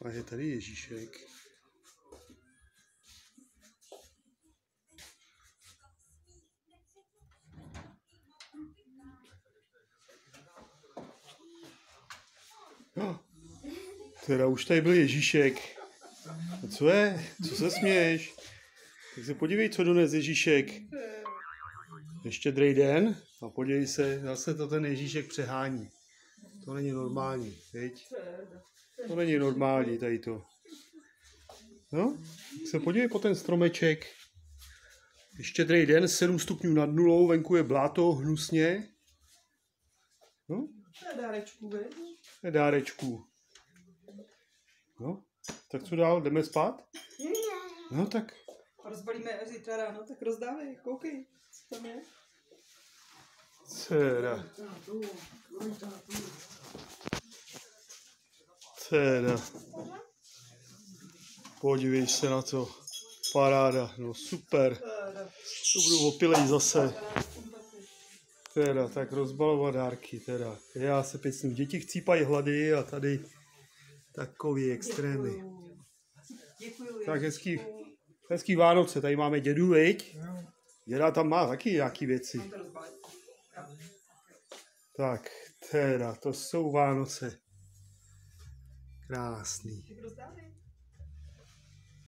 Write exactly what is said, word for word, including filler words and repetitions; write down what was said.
A je tady Ježíšek. Oh, teda už tady byl Ježíšek. A co je? Co se směješ? Tak se podívej, co dones Ježíšek. Ještě druhý den a podívej se, zase to ten Ježíšek přehání. To není normální, viď? To není normální tady to. No, tak se podívej po ten stromeček. Ještě druhý den, sedm stupňů nad nulou, venku je bláto, hnusně. No? To je dárečku, viď? To je dárečku. No, tak co dál, jdeme spát? No tak. Rozbalíme až zítra ráno, tak rozdávej, koukej, co tam je. Teda. Teda. Podívej se na to. Paráda, no super. To budu opilej zase. Teda, tak rozbalovat dárky, teda. Já se pěcnu. Děti chcípají hlady a tady takový extrémy. Děkuju. Tak hezký, hezký Vánoce, tady máme dědu, viď? Děda tam má taky nějaký věci. Tak, teda, to jsou Vánoce. Krásný.